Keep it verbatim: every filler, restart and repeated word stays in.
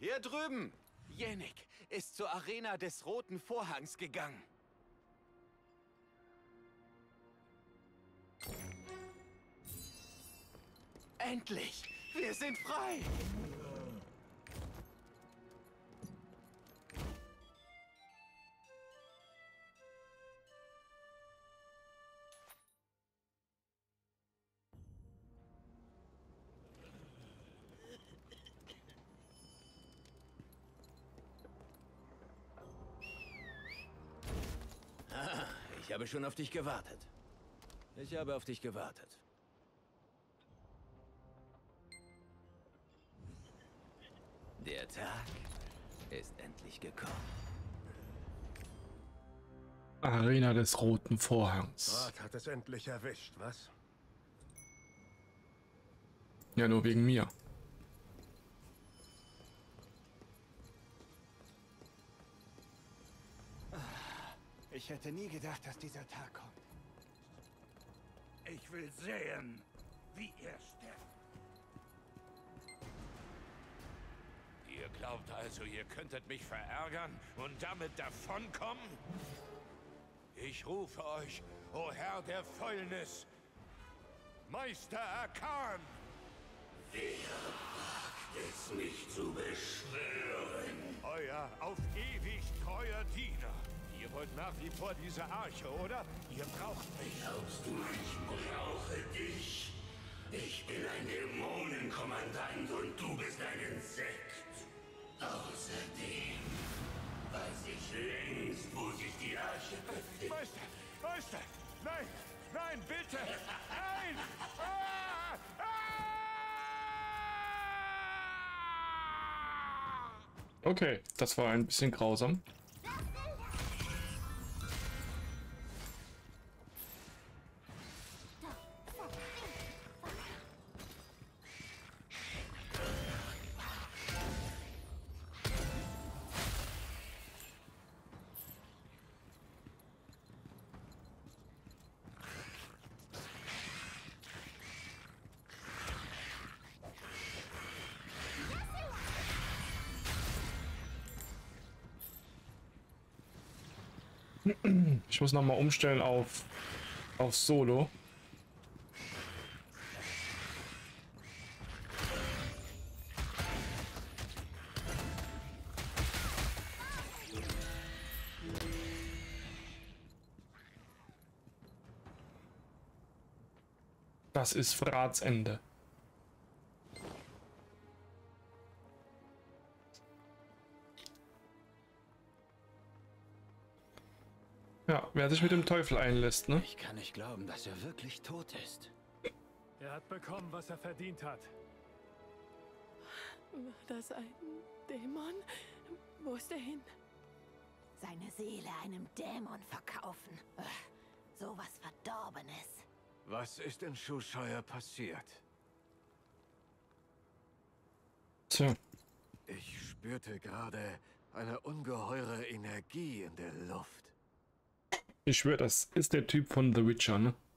Hier drüben! Jennik ist zur Arena des Roten Vorhangs gegangen. Endlich! Wir sind frei! Ah, ich habe schon auf dich gewartet. Ich habe auf dich gewartet. Der Tag ist endlich gekommen. Arena des Roten Vorhangs. Rat hat es endlich erwischt, was? Ja, nur wegen mir. Ich hätte nie gedacht, dass dieser Tag kommt. Ich will sehen, wie er stirbt. Ihr glaubt also, ihr könntet mich verärgern und damit davonkommen? Ich rufe euch, o Herr der Fäulnis, Meister Akan! Wer wagt es, mich zu beschwören? Euer auf ewig treuer Diener. Ihr wollt nach wie vor diese Arche, oder? Ihr braucht mich. Glaubst du, ich brauche dich? Ich bin ein Dämonenkommandant und du bist ein Insekt. Außerdem weiß ich längst, wo sich die Arche befindet. Meister! Meister! Nein! Nein, bitte! Nein! Ah! Ah! Okay, das war ein bisschen grausam. Ich muss noch mal umstellen auf, auf Solo. Das ist Vrats Ende. Ja, wer sich mit dem Teufel einlässt, ne? Ich kann nicht glauben, dass er wirklich tot ist. Er hat bekommen, was er verdient hat. War das ein Dämon? Wo ist er hin? Seine Seele einem Dämon verkaufen. Ugh, sowas Verdorbenes. Was ist in Shushire passiert? Tja. Ich spürte gerade eine ungeheure Energie in der Luft. Ich schwöre, das ist der Typ von The Witcher, ne?